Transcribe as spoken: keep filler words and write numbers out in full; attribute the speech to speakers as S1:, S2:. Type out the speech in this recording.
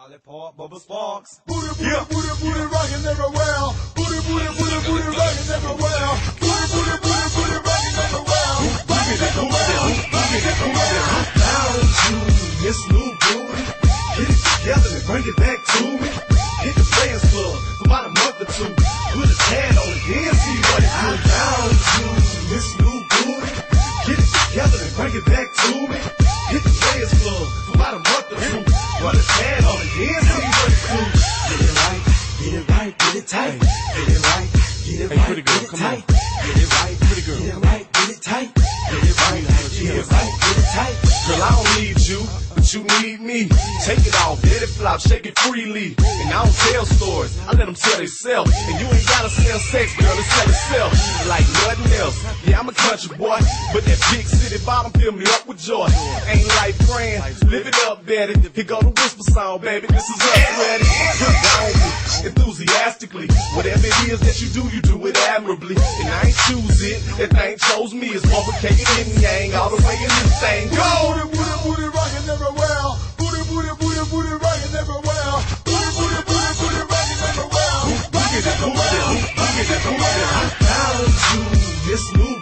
S1: Lollipop, Bubba Sparks.
S2: Booty, booty, yeah. booty, booty, rockin' everywhere. Booty, booty, booty, booty, rockin' everywhere. Booty, booty, booty, booty, rockin' everywhere. Rockin' everywhere. Rockin' everywhere.
S3: Down to this new booty. Get it together and bring it back to me. Hit the Players Club for about a month or two. Put a tan on it, then see what it do. Down to this new booty. Get it together and bring it back to me. Hit the Players Club for about a month or two. Put a tan on it, then see what it do. Get it right, get it right, get it tight. Get it right, get it
S1: Hey,
S3: right,
S1: pretty girl,
S3: get it
S1: come
S3: tight.
S1: on.
S3: Get it right,
S1: Pretty girl.
S3: get it right, get it tight. Get it right, get it right, get it tight.
S4: Girl, I don't need you, but you need me. Take it off, let it flop, shake it freely. And I don't tell stories, I let them tell themselves. And you ain't gotta sell sex, girl, it sell itself. Like nothing else. Yeah, I'm a country boy, but that big city bottom fill me up with joy. Ain't like friends, live it up, Betty. Here go the whisper song, baby, this is us ready. Put down with enthusiastically. Whatever it is that you do, you do it admirably. And I ain't choose it, that thing chose me. It's fabricated in yang, all the way in this thing. Go!
S2: Booty, booty, booty, rockin' everywhere. Booty, booty, booty, booty, rockin' everywhere. Booty, booty, booty, booty, rockin' everywhere. Rockin' everywhere. Rockin' everywhere.
S3: Down to this new